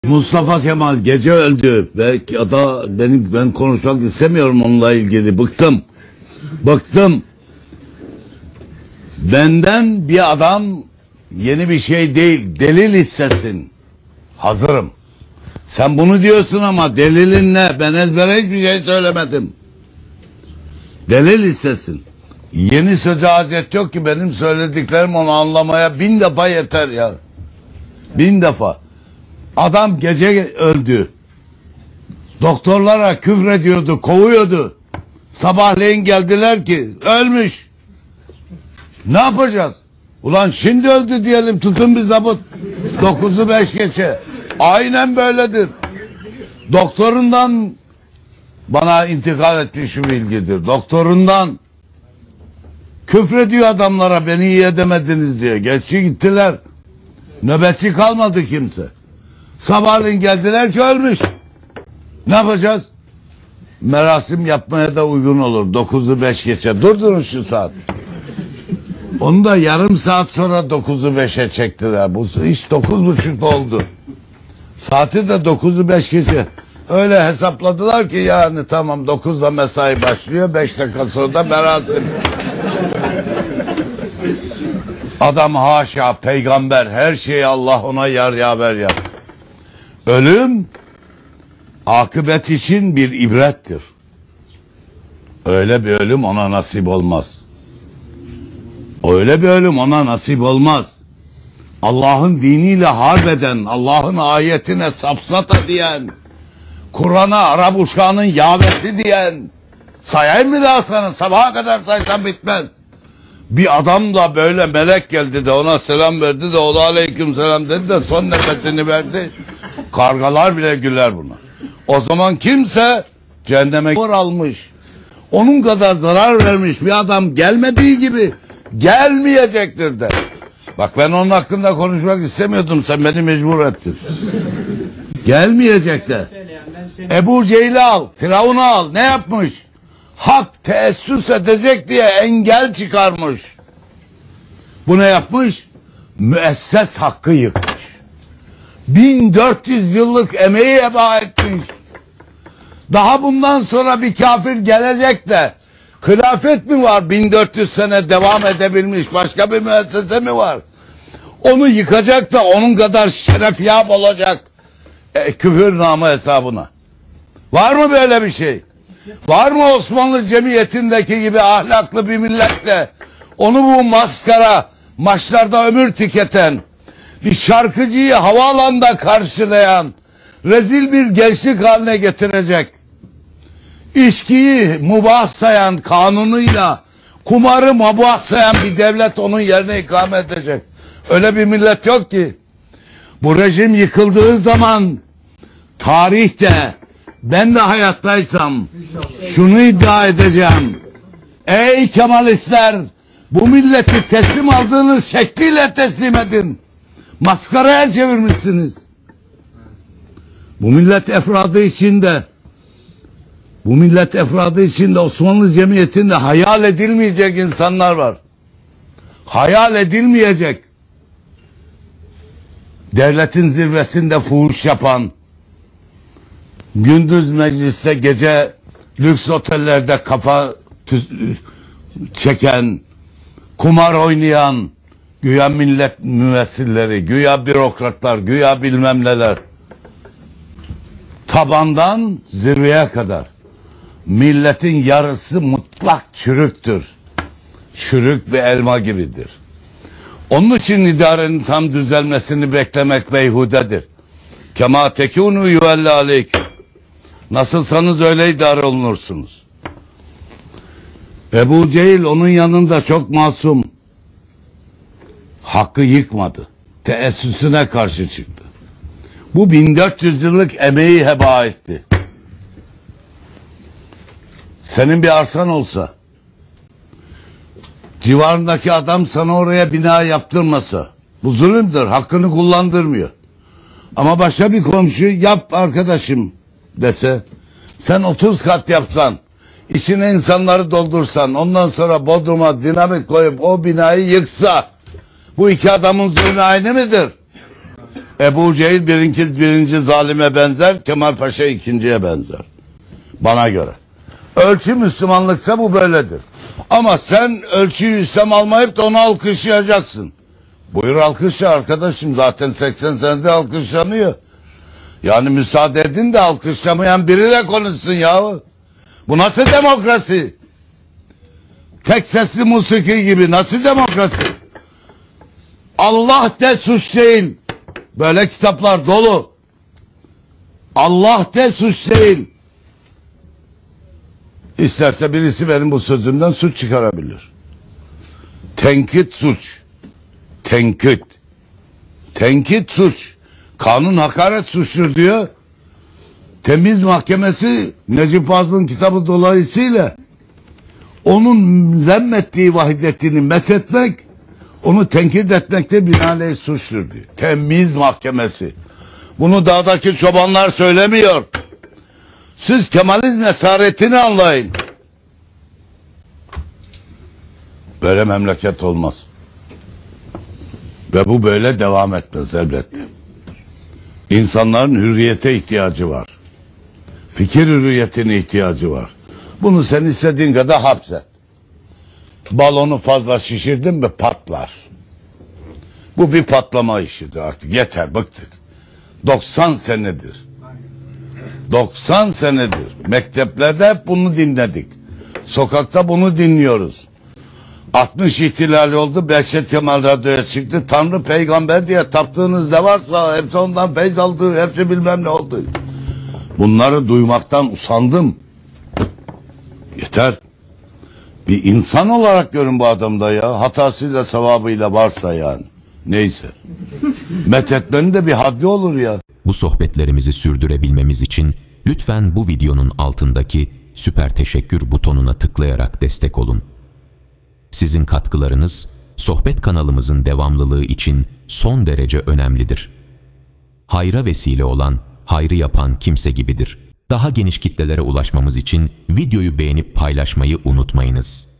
Mustafa Kemal gece öldü ve ben konuşmak istemiyorum onunla ilgili. Bıktım. Benden bir adam yeni bir şey değil, delil istesin. Hazırım. Sen bunu diyorsun ama delilin ne? Ben ezbere hiçbir şey söylemedim. Delil istesin. Yeni söze hacet yok ki, benim söylediklerim onu anlamaya 1000 defa yeter ya. 1000 defa. Adam gece öldü. Doktorlara küfrediyordu, kovuyordu. Sabahleyin geldiler ki ölmüş. Ne yapacağız? Ulan şimdi öldü diyelim, tutun bir zabıt. 9'u 5 geçe. Aynen böyledir. Doktorundan bana intikal etmiş şu bilgidir. Doktorundan küfrediyor adamlara, beni iyi edemediniz diye. Geçti gittiler. Nöbetçi kalmadı kimse. Sabahleyin geldiler ki ölmüş. Ne yapacağız? Merasim yapmaya da uygun olur. 9'u 5 geçe. Durdurun şu saat. Onu da yarım saat sonra 9'u 5'e çektiler. Bu iş 9.30'da oldu. Saati de 9'u 5 geçe. Öyle hesapladılar ki yani tamam 9'da mesai başlıyor. 5 dakika sonra da merasim. Adam haşa peygamber, her şeyi Allah ona yar yaver yap. Ölüm akıbet için bir ibrettir. Öyle bir ölüm ona nasip olmaz. Öyle bir ölüm ona nasip olmaz. Allah'ın diniyle harp eden, Allah'ın ayetine safsata diyen, Kur'an'a Arap uşağının yavesi diyen, sayayım mı daha sana? Sabaha kadar saysam bitmez. Bir adam da böyle melek geldi de ona selam verdi de o da aleyküm selam dedi de son nefesini verdi. Kargalar bile güler buna. O zaman kimse cehenneme almış. Onun kadar zarar vermiş bir adam gelmediği gibi gelmeyecektir de. Bak ben onun hakkında konuşmak istemiyordum, sen beni mecbur ettin. Gelmeyecek de. Ebu Cehil'i al, Firavun'u al, ne yapmış? Hak teessüs edecek diye engel çıkarmış. Bu ne yapmış? Müesses hakkı yıkmış. 1400 yıllık emeği heba etmiş. Daha bundan sonra bir kafir gelecek de hilafet mi var? 1400 sene devam edebilmiş başka bir müessese mi var? Onu yıkacak da onun kadar şerefyab olacak küfür namı hesabına. Var mı böyle bir şey? Var mı Osmanlı cemiyetindeki gibi ahlaklı bir milletle onu bu maskara maçlarda ömür tüketen, bir şarkıcıyı havaalanında karşılayan, rezil bir gençlik haline getirecek, içkiyi mubah sayan, kanunuyla kumarı mubah sayan bir devlet onun yerine ikame edecek? Öyle bir millet yok ki. Bu rejim yıkıldığı zaman tarihte ben de hayattaysam şunu iddia edeceğim: ey Kemalistler, bu milleti teslim aldığınız şekliyle teslim edin. Maskaraya çevirmişsiniz. Bu millet efradı içinde Osmanlı cemiyetinde hayal edilmeyecek insanlar var. Hayal edilmeyecek. Devletin zirvesinde fuhuş yapan, gündüz mecliste, gece lüks otellerde kafa çeken, kumar oynayan, güya millet müessilleri, güya bürokratlar, güya bilmem neler. Tabandan zirveye kadar milletin yarısı mutlak çürüktür. Çürük bir elma gibidir. Onun için idarenin tam düzelmesini beklemek beyhudedir. Kema tekûnû yuvelle aleyküm. Nasılsanız öyle idare olunursunuz. Ebu Cehil onun yanında çok masum. Hakkı yıkmadı. Teessüsüne karşı çıktı. Bu 1400 yıllık emeği heba etti. Senin bir arsan olsa, civarındaki adam sana oraya bina yaptırmasa, bu zulümdür, hakkını kullandırmıyor. Ama başka bir komşu yap arkadaşım dese, sen 30 kat yapsan, içine insanları doldursan, ondan sonra bodruma dinamit koyup o binayı yıksa, bu iki adamın zulmü aynı mıdır? Ebu Cehil birinci zalime benzer, Kemal Paşa ikinciye benzer. Bana göre. Ölçü Müslümanlıksa bu böyledir. Ama sen ölçüyü İslam almayıp da onu alkışlayacaksın. Buyur alkışla arkadaşım, zaten 80 senede alkışlanıyor. Yani müsaade edin de alkışlamayan biri de konuşsun yahu. Bu nasıl demokrasi? Tek sesli musiki gibi nasıl demokrasi? Allah de suç değil. Böyle kitaplar dolu. Allah de suç değil. İsterse birisi benim bu sözümden suç çıkarabilir. Tenkit suç. Tenkit. Tenkit suç. Kanun hakaret suçtur diyor. Temiz Mahkemesi Necip Fazıl'ın kitabı dolayısıyla onun zemmettiği vahidetini methetmek, onu tenkit etmekte binaenaleyh suçtur diyor. Temiz Mahkemesi. Bunu dağdaki çobanlar söylemiyor. Siz Kemalizm esaretini anlayın. Böyle memleket olmaz. Ve bu böyle devam etmez elbette. İnsanların hürriyete ihtiyacı var. Fikir hürriyetine ihtiyacı var. Bunu sen istediğin kadar hapset. Balonu fazla şişirdin mi patlar. Bu bir patlama işidir artık. Yeter, bıktık. 90 senedir. 90 senedir. Mekteplerde hep bunu dinledik. Sokakta bunu dinliyoruz. 60 ihtilali oldu. Behçet Kemal radyoya çıktı. Tanrı peygamber diye taptığınız ne varsa hepsi ondan feyz aldı. Hepsi bilmem ne oldu. Bunları duymaktan usandım. Yeter. Bir insan olarak görün bu adamda ya. Hatasıyla sevabıyla varsa yani. Neyse. Methetmenin de bir haddi olur ya. Bu sohbetlerimizi sürdürebilmemiz için lütfen bu videonun altındaki süper teşekkür butonuna tıklayarak destek olun. Sizin katkılarınız sohbet kanalımızın devamlılığı için son derece önemlidir. Hayra vesile olan, hayrı yapan kimse gibidir. Daha geniş kitlelere ulaşmamız için videoyu beğenip paylaşmayı unutmayınız.